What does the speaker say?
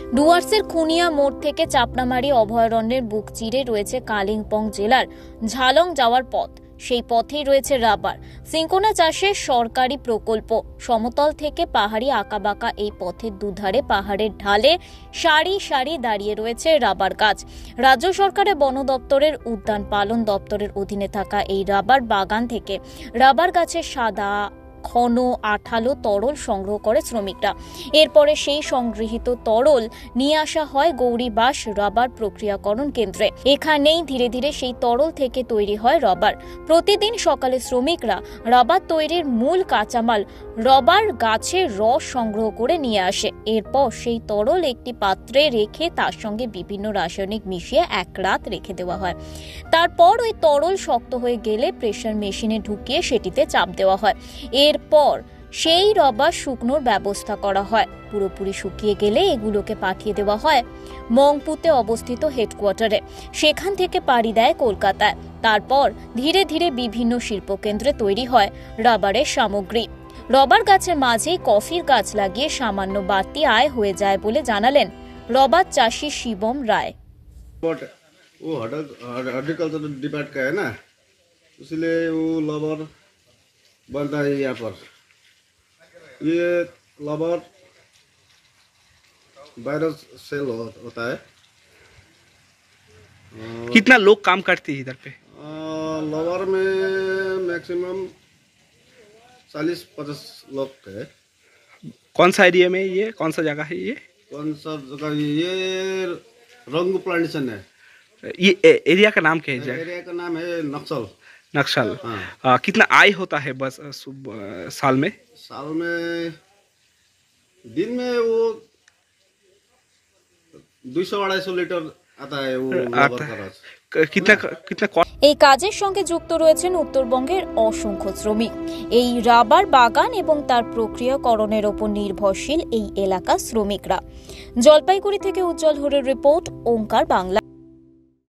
ডুয়ার্সের খুনিয়া মোড় থেকে চাপড়ামারি অভয়ারণ্যের বুক চিরে রয়েছে কালিম্পং জেলার ঝালং যাওয়ার পথ। সেই পথেই রয়েছে রাবার সিঙ্কোনা চাষের সরকারি প্রকল্প। সমতল থেকে পাহাড়ি আঁকাবাঁকা এই পথের দুধারে পাহাড়ের ঢালে সারি সারি দাঁড়িয়ে রয়েছে রাবার গাছ। রাজ্য সরকারের বন দপ্তরের উদ্যান পালন দপ্তরের অধীনে থাকা এই রাবার বাগান থেকে রাবার গাছের সাদা ঘন আঠালো তরল সংগ্রহ করে শ্রমিকরা। এরপরে সেই সংগৃহীত তরল নিয়ে আসা হয় গৌরীবাস রাবার প্রক্রিয়াকরণ কেন্দ্রে। এখানেই ধীরে ধীরে সেই তরল থেকে তৈরি হয় রাবার। প্রতিদিন সকালে শ্রমিকরা রাবার তৈরির মূল কাঁচামাল রাবার গাছের রস সংগ্রহ করে নিয়ে আসে। এরপর সেই তরল একটি পাত্রে রেখে তার সঙ্গে বিভিন্ন রাসায়নিক মিশিয়ে এক রাত রেখে দেওয়া হয়। তারপর ওই তরল শক্ত হয়ে গেলে প্রেসার মেশিনে ঢুকিয়ে সেটিতে চাপ দেওয়া হয়। এরপর সেই রাবার শুকনোর ব্যবস্থা করা হয়। পুরোপুরি শুকিয়ে গেলে এগুলোকে পাঠিয়ে দেওয়া হয় মংপুতে অবস্থিত হেডকোয়ার্টারে। সেখান থেকে পাড়ি দেয় কলকাতায়। তারপর ধীরে ধীরে বিভিন্ন শিল্পকেন্দ্রে তৈরি হয় রাবারের সামগ্রী। রাবার গাছের মাঝেই কফির গাছ লাগিয়ে সামান্য বাড়তি আয় হয়ে যায় বলে জানালেন রাবার চাষী শিবম রায়। वो हॉर्टिकल्चर डिपार्ट का है ना, इसलिए वो रबर बनता है यहाँ पर। ये रबर वायरस सेल होता है। कितना लोग काम करते हैं इधर पे? रबर में मैक्सिमम 40-50 लोग है। कौन सा एरिया में ये, कौन सा जगह है ये? कौन सा जगह? ये रंगू प्लांटेशन है। ये एरिया का नाम क्या है? एरिया का नाम है नक्सल। नक्सल। हाँ। कितना आय होता है बस साल में? साल में दिन में वो 200-250 लीटर आता है वो रबर का रस। कितना এই কাজের সঙ্গে যুক্ত রয়েছেন উত্তরবঙ্গের অসংখ্য শ্রমিক। এই রাবার বাগান এবং তার প্রক্রিয়াকরণের ওপর নির্ভরশীল এই এলাকার শ্রমিকরা। জলপাইগুড়ি থেকে উজ্জ্বল হরের রিপোর্ট, ওঙ্কার বাংলা।